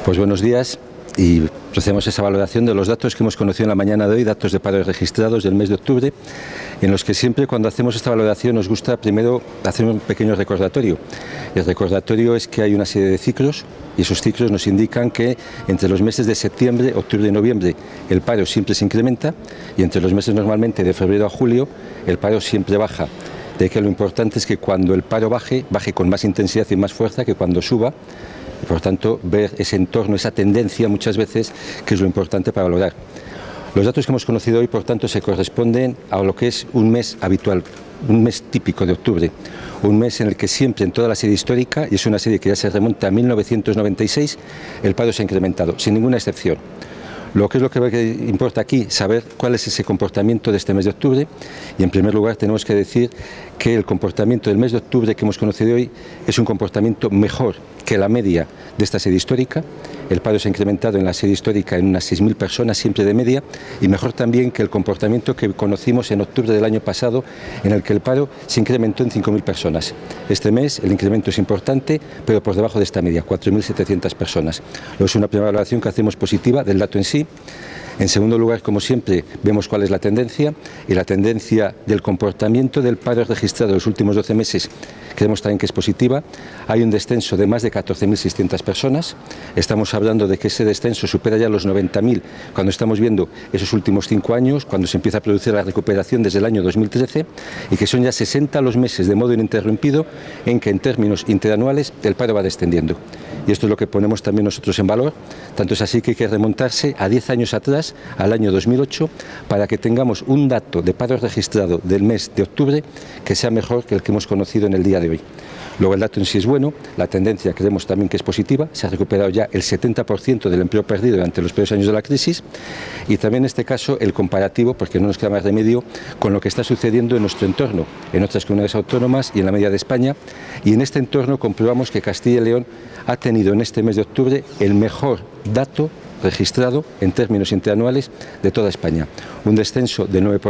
Pues buenos días y procedemos a esa valoración de los datos que hemos conocido en la mañana de hoy, datos de paro registrados del mes de octubre, en los que siempre cuando hacemos esta valoración nos gusta primero hacer un pequeño recordatorio. El recordatorio es que hay una serie de ciclos y esos ciclos nos indican que entre los meses de septiembre, octubre y noviembre el paro siempre se incrementa y entre los meses normalmente de febrero a julio el paro siempre baja. De que lo importante es que cuando el paro baje con más intensidad y más fuerza que cuando suba. Y por tanto, ver ese entorno, esa tendencia muchas veces, que es lo importante para valorar. Los datos que hemos conocido hoy, por tanto, se corresponden a lo que es un mes habitual, un mes típico de octubre, un mes en el que siempre en toda la serie histórica, y es una serie que ya se remonta a 1996, el paro se ha incrementado, sin ninguna excepción. Lo que importa aquí, saber cuál es ese comportamiento de este mes de octubre, y en primer lugar tenemos que decir que el comportamiento del mes de octubre que hemos conocido hoy es un comportamiento mejor que la media de esta serie histórica. El paro se ha incrementado en la serie histórica en unas 6.000 personas, siempre de media, y mejor también que el comportamiento que conocimos en octubre del año pasado, en el que el paro se incrementó en 5.000 personas. Este mes el incremento es importante, pero por debajo de esta media, 4.700 personas. Luego es una primera valoración que hacemos positiva del dato en sí. En segundo lugar, como siempre, vemos cuál es la tendencia, y la tendencia del comportamiento del paro registrado en los últimos 12 meses creemos también que es positiva. Hay un descenso de más de 14.600 personas. Estamos hablando de que ese descenso supera ya los 90.000 cuando estamos viendo esos últimos 5 años, cuando se empieza a producir la recuperación desde el año 2013, y que son ya 60 los meses de modo ininterrumpido en que en términos interanuales el paro va descendiendo. Y esto es lo que ponemos también nosotros en valor. Tanto es así que hay que remontarse a 10 años atrás, al año 2008, para que tengamos un dato de paro registrado del mes de octubre que sea mejor que el que hemos conocido en el día de hoy. Luego el dato en sí es bueno, la tendencia creemos también que es positiva, se ha recuperado ya el 70% del empleo perdido durante los peores años de la crisis, y también en este caso el comparativo, porque no nos queda más remedio, con lo que está sucediendo en nuestro entorno, en otras comunidades autónomas y en la media de España, y en este entorno comprobamos que Castilla y León ha tenido en este mes de octubre el mejor dato registrado en términos interanuales de toda España. Un descenso del 9%,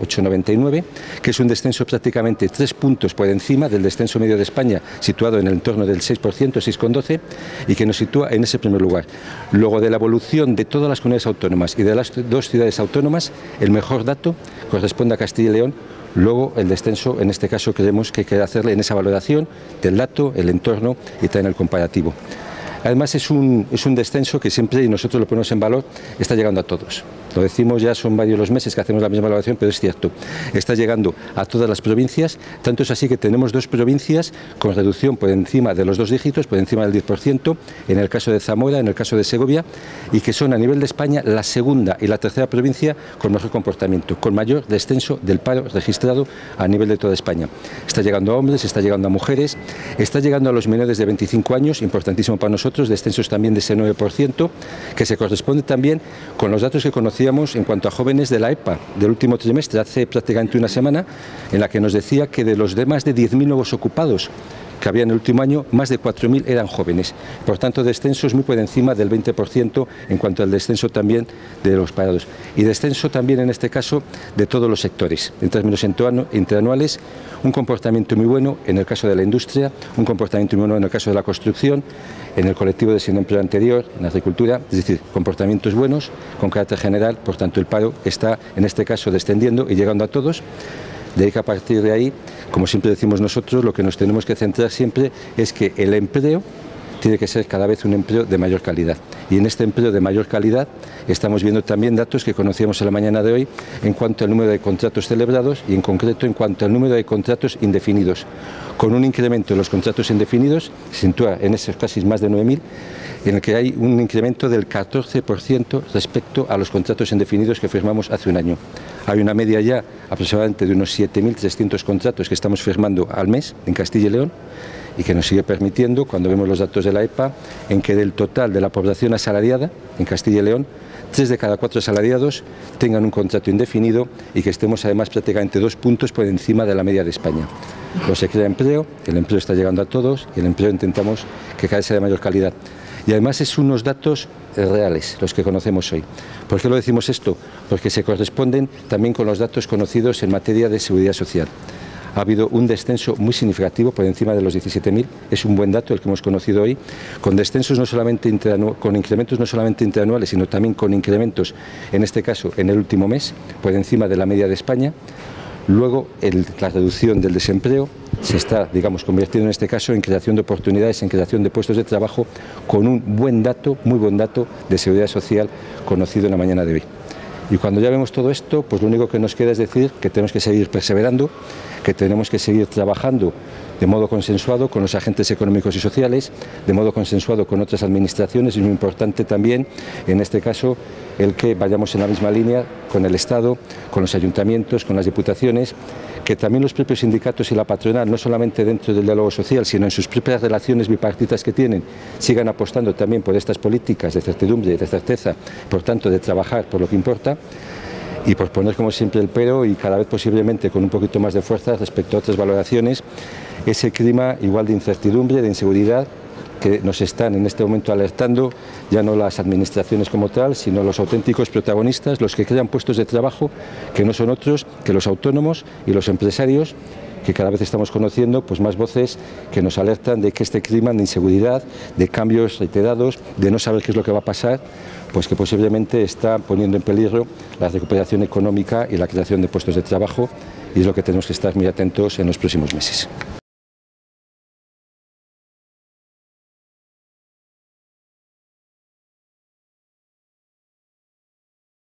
8,99, que es un descenso prácticamente 3 puntos por encima del descenso medio de España, situado en el entorno del 6%, 6,12, y que nos sitúa en ese primer lugar. Luego de la evolución de todas las comunidades autónomas y de las 2 ciudades autónomas, el mejor dato corresponde a Castilla y León. Luego el descenso, en este caso, creemos que hay que hacerle en esa valoración del dato, el entorno y también el comparativo. Además es un descenso que siempre, y nosotros lo ponemos en valor, está llegando a todos. Lo decimos, ya son varios los meses que hacemos la misma valoración, pero es cierto, está llegando a todas las provincias, tanto es así que tenemos 2 provincias con reducción por encima de los 2 dígitos, por encima del 10%, en el caso de Zamora, en el caso de Segovia, y que son a nivel de España la segunda y la tercera provincia con mejor comportamiento, con mayor descenso del paro registrado a nivel de toda España. Está llegando a hombres, está llegando a mujeres, está llegando a los menores de 25 años, importantísimo para nosotros, descensos también de ese 9%, que se corresponde también con los datos que conocíamos en cuanto a jóvenes de la EPA del último trimestre, hace prácticamente una semana, en la que nos decía que de los más de 10.000 nuevos ocupados que había en el último año, más de 4.000 eran jóvenes. Por tanto, descensos muy por encima del 20% en cuanto al descenso también de los parados. Y descenso también, en este caso, de todos los sectores. En términos interanuales, un comportamiento muy bueno en el caso de la industria, un comportamiento muy bueno en el caso de la construcción, en el colectivo de sin empleo anterior, en la agricultura, es decir, comportamientos buenos con carácter general. Por tanto, el paro está, en este caso, descendiendo y llegando a todos. De ahí que a partir de ahí, como siempre decimos nosotros, lo que nos tenemos que centrar siempre es que el empleo tiene que ser cada vez un empleo de mayor calidad. Y en este empleo de mayor calidad estamos viendo también datos que conocíamos en la mañana de hoy en cuanto al número de contratos celebrados y en concreto en cuanto al número de contratos indefinidos. Con un incremento de los contratos indefinidos, se sitúa en esos casi más de 9.000, en el que hay un incremento del 14% respecto a los contratos indefinidos que firmamos hace un año. Hay una media ya aproximadamente de unos 7.300 contratos que estamos firmando al mes en Castilla y León, y que nos sigue permitiendo, cuando vemos los datos de la EPA, en que del total de la población asalariada en Castilla y León, 3 de cada 4 asalariados tengan un contrato indefinido y que estemos además prácticamente 2 puntos por encima de la media de España. Luego se crea empleo, el empleo está llegando a todos y el empleo intentamos que cada vez sea de mayor calidad. Y además es unos datos reales los que conocemos hoy. ¿Por qué lo decimos esto? Porque se corresponden también con los datos conocidos en materia de seguridad social. ha habido un descenso muy significativo por encima de los 17.000. Es un buen dato el que hemos conocido hoy, con descensos no solamente con incrementos no solamente interanuales, sino también con incrementos, en este caso en el último mes, por encima de la media de España. Luego, la reducción del desempleo se está, digamos, convirtiendo en este caso en creación de oportunidades, en creación de puestos de trabajo, con un buen dato, muy buen dato de seguridad social conocido en la mañana de hoy. Y cuando ya vemos todo esto, pues lo único que nos queda es decir que tenemos que seguir perseverando, que tenemos que seguir trabajando de modo consensuado con los agentes económicos y sociales, de modo consensuado con otras administraciones, y muy importante también, en este caso, el que vayamos en la misma línea con el Estado, con los ayuntamientos, con las diputaciones, que también los propios sindicatos y la patronal, no solamente dentro del diálogo social, sino en sus propias relaciones bipartitas que tienen, sigan apostando también por estas políticas de certidumbre y de certeza, por tanto de trabajar por lo que importa, y por poner como siempre el pero, y cada vez posiblemente con un poquito más de fuerza respecto a otras valoraciones, ese clima igual de incertidumbre, de inseguridad, que nos están en este momento alertando, ya no las administraciones como tal, sino los auténticos protagonistas, los que crean puestos de trabajo, que no son otros que los autónomos y los empresarios, que cada vez estamos conociendo pues más voces que nos alertan de que este clima de inseguridad, de cambios reiterados, de no saber qué es lo que va a pasar, pues que posiblemente está poniendo en peligro la recuperación económica y la creación de puestos de trabajo, y es lo que tenemos que estar muy atentos en los próximos meses.